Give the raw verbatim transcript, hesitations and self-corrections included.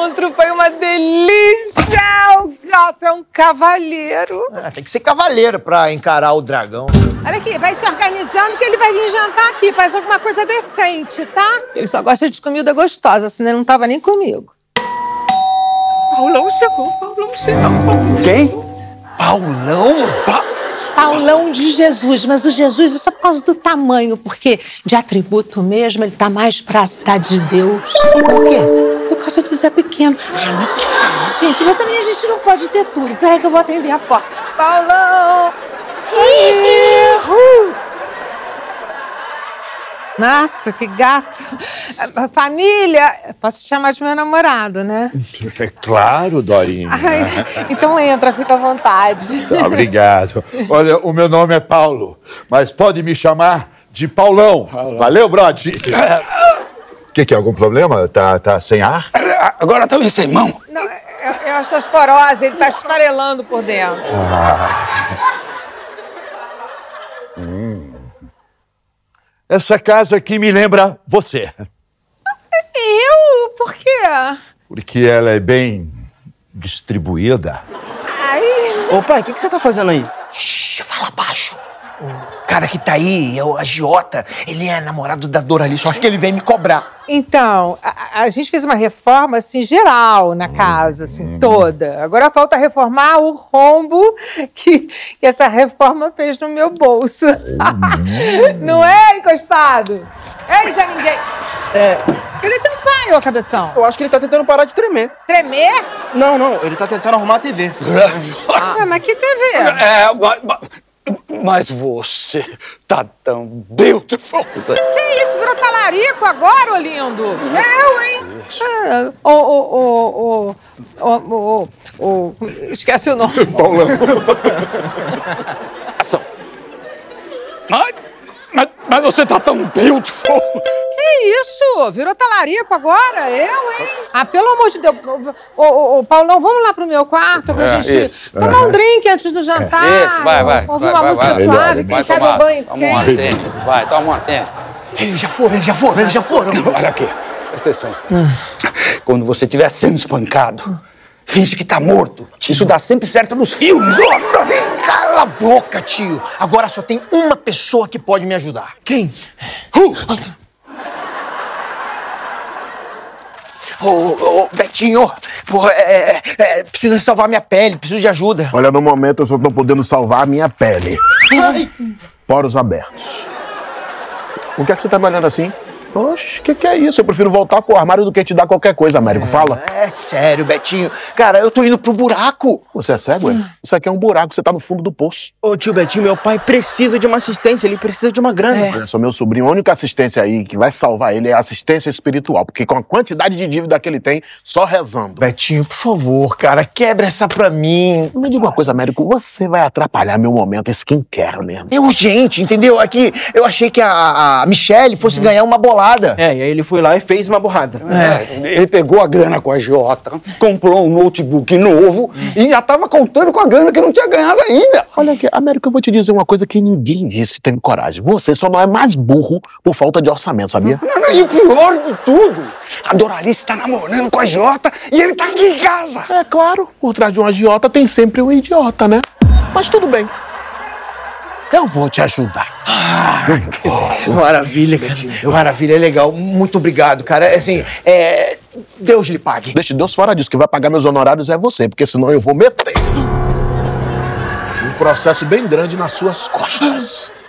encontro foi uma delícia! O gato é um cavalheiro. Ah, tem que ser cavaleiro pra encarar o dragão. Olha aqui, vai se organizando que ele vai vir jantar aqui. Faz alguma coisa decente, tá? Ele só gosta de comida gostosa, senão ele não tava nem comigo. Paulão chegou, Paulão chegou. Quem? Paulão? Pa... Paulão de Jesus, mas o Jesus é só por causa do tamanho, porque de atributo mesmo ele tá mais pra cidade de Deus. Por quê? Por causa do Zé Pequeno. Ah, mas gente, mas também a gente não pode ter tudo. Peraí que eu vou atender a porta. Paulão! Uhul. Nossa, que gato. Família, posso te chamar de meu namorado, né? É claro, Dorinha. Ai, então entra, fica à vontade. Tá, obrigado. Olha, o meu nome é Paulo, mas pode me chamar de Paulão. Paulão. Valeu, brother. O que, que é? Algum problema? Tá, tá sem ar? Agora também sem mão. Não, é, é osteoporose, ele tá esfarelando por dentro. Ah. Hum. Essa casa aqui me lembra você. Eu? Por quê? Porque ela é bem distribuída. Ai... Ô, pai, o que, que você tá fazendo aí? Shhh, fala baixo. O cara que tá aí é o agiota. Ele é namorado da Doralice. Eu acho que ele vem me cobrar. Então, a, a gente fez uma reforma, assim, geral na casa, assim, toda. Agora falta reformar o rombo que, que essa reforma fez no meu bolso. Não é, encostado? Ei, Zé Ninguém! É... Cadê teu pai, ô cabeção? Eu acho que ele tá tentando parar de tremer. Tremer? Não, não. Ele tá tentando arrumar a T V. Ah, mas que T V? É, mas, mas você tá tão beautiful. Que isso? Virou talarico agora, ô lindo? Eu, hein? Ô, ô, ô, ô, ô, ô, esquece o nome. Paulão. Ação. Mas, mas, mas você tá tão beautiful. Que isso? Virou talarico agora? Eu, hein? Ah, pelo amor de Deus. Ô, ô, ô, Paulão, vamos lá pro meu quarto pra É, gente isso. tomar um drink antes do jantar. Isso, vai, vai. Ouvir vai, uma vai, música vai, suave, vai, quem sabe tomar, o banho toma uma quente. cena. Vai, toma uma cena. Eles já foram, eles já foram, eles já foram. Olha aqui, presta atenção. Hum. Quando você estiver sendo espancado, finge que tá morto. Isso dá sempre certo nos filmes. Cala a boca, tio. Agora só tem uma pessoa que pode me ajudar. Quem? Uh! Ô, ô, ô, Betinho, porra, é, é, precisa salvar minha pele, preciso de ajuda. Olha, no momento eu só tô podendo salvar a minha pele. Ai. Poros abertos. O que é que você tá me olhando assim? Oxe, o que, que é isso? Eu prefiro voltar pro armário do que te dar qualquer coisa, Américo. Fala. É sério, Betinho. Cara, eu tô indo pro buraco. Você é cego, é? Isso aqui é um buraco, você tá no fundo do poço. Ô, tio Betinho, meu pai precisa de uma assistência, ele precisa de uma grana. É. Olha só, meu sobrinho, a única assistência aí que vai salvar ele é a assistência espiritual, porque com a quantidade de dívida que ele tem, só rezando. Betinho, por favor, cara, quebra essa pra mim. Me diga uma coisa, Américo, você vai atrapalhar meu momento skincare mesmo. É urgente, entendeu? Aqui, eu achei que a, a Michelle fosse uhum. ganhar uma bolada. É, e aí ele foi lá e fez uma borrada. É. Ele pegou a grana com a agiota, comprou um notebook novo hum. e já tava contando com a grana que não tinha ganhado ainda. Olha aqui, Américo, eu vou te dizer uma coisa que ninguém disse tem coragem. Você só não é mais burro por falta de orçamento, sabia? Não, não, e o pior de tudo, a Doralice tá namorando com a agiota e ele tá aqui em casa. É claro, por trás de um agiota tem sempre um idiota, né? Mas tudo bem. Eu vou te ajudar. Ah, oh, maravilha, cara. Maravilha, é legal. Muito obrigado, cara. Assim, é... Deus lhe pague. Deixa Deus fora disso. Quem vai pagar meus honorários é você, porque senão eu vou meter um processo bem grande nas suas costas.